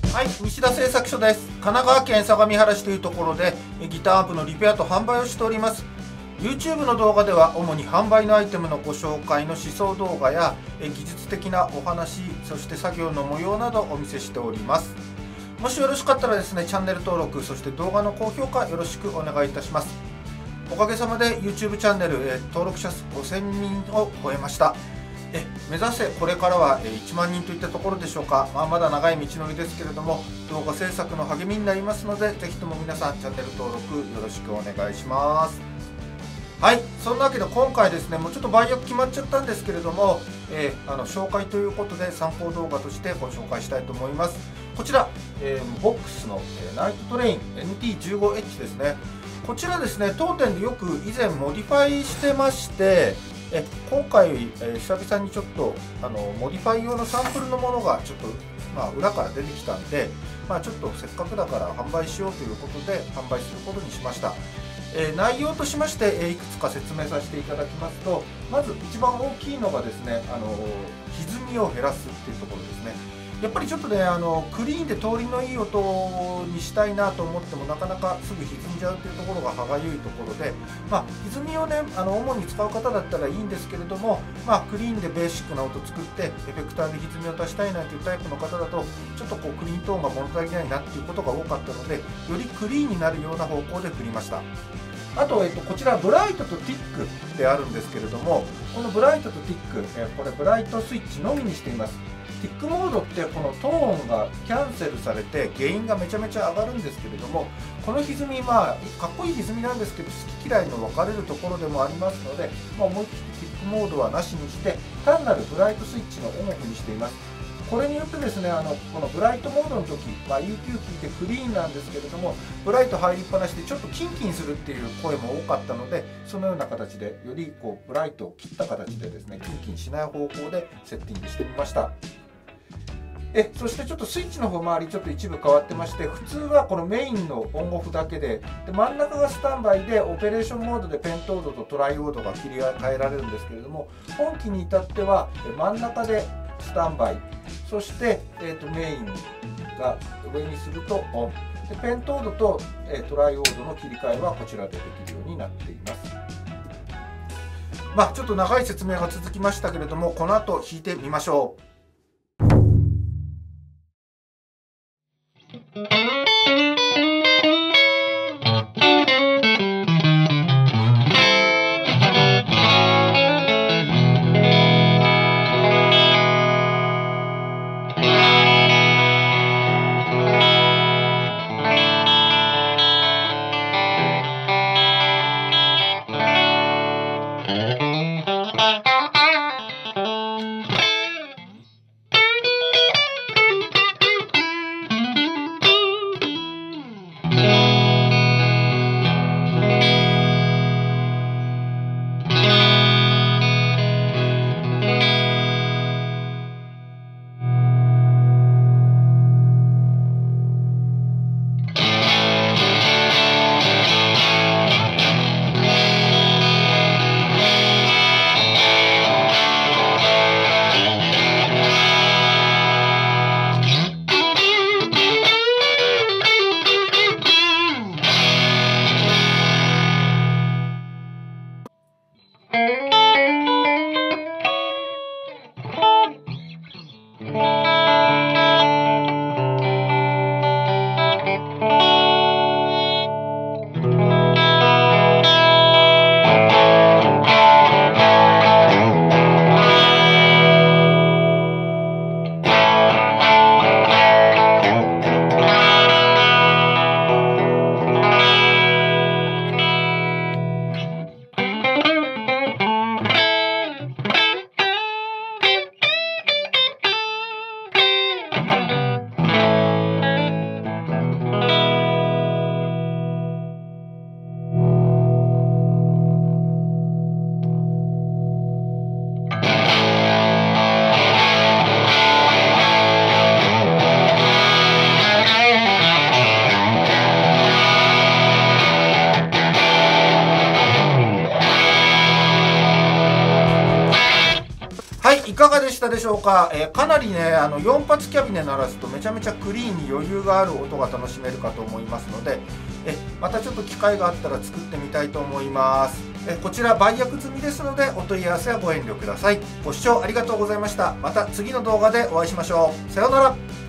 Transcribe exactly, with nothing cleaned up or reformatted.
はい、西田製作所です。神奈川県相模原市というところでギターアンプのリペアと販売をしております。 YouTube の動画では主に販売のアイテムのご紹介の試奏動画や技術的なお話、そして作業の模様などお見せしております。もしよろしかったらですね、チャンネル登録、そして動画の高評価よろしくお願いいたします。おかげさまで YouTube チャンネル登録者数ごせんにんを超えました。え目指せこれからはいちまんにんといったところでしょうか。まあ、まだ長い道のりですけれども、動画制作の励みになりますので、ぜひとも皆さんチャンネル登録よろしくお願いします。はい、そんなわけで今回ですね、もうちょっと売約決まっちゃったんですけれども、えー、あの紹介ということで参考動画としてご紹介したいと思います。こちら、えー、ボックスの、えー、ナイトトレイン エヌティーじゅうごエイチ ですね。こちらですね、当店でよく以前モディファイしてまして、え今回、えー、久々にちょっとあのモディファイ用のサンプルのものがちょっと、まあ、裏から出てきたんで、まあ、ちょっとせっかくだから販売しようということで販売することにしました。えー、内容としまして、えー、いくつか説明させていただきますと、まず一番大きいのがですね、あの歪みを減らすっていうところですね。やっぱりちょっとね、あのクリーンで通りのいい音にしたいなと思ってもなかなかすぐ歪んじゃうというところが歯がゆいところで、まあ、歪みをね、あの主に使う方だったらいいんですけれども、まあ、クリーンでベーシックな音作ってエフェクターで歪みを足したいなというタイプの方だと、ちょっとこうクリーントーンが物足りないなっていうことが多かったので、よりクリーンになるような方向で振りました。あと、えっと、こちらブライトとティックってあるんですけれども、このブライトとティック、えこれブライトスイッチのみにしています。ティックモードってこのトーンがキャンセルされてゲインがめちゃめちゃ上がるんですけれども、この歪み、まあかっこいい歪みなんですけど、好き嫌いの分かれるところでもありますので、まあ、思い切ってティックモードはなしにして単なるブライトスイッチのオンオフにしています。これによってですね、あのこのブライトモードの時、まあ、イーキュー 聞いてクリーンなんですけれども、ブライト入りっぱなしでちょっとキンキンするっていう声も多かったので、そのような形でよりこうブライトを切った形でですね、キンキンしない方向でセッティングしてみました。えそしてちょっとスイッチの方周りちょっと一部変わってまして、普通はこのメインのオンオフだけで、で真ん中がスタンバイでオペレーションモードでペントードとトライオードが切り替えられるんですけれども、本機に至っては真ん中でスタンバイ、そして、えー、とメインが上にするとオンで、ペントードと、えー、トライオードの切り替えはこちらでできるようになっています。まあちょっと長い説明が続きましたけれども、この後弾いてみましょう。 でしょうか。えー、かなりねあのよん発キャビネ鳴らすとめちゃめちゃクリーンに余裕がある音が楽しめるかと思いますので、えまたちょっと機会があったら作ってみたいと思います。えこちら売約済みですのでお問い合わせはご遠慮ください。ご視聴ありがとうございました。また次の動画でお会いしましょう。さようなら。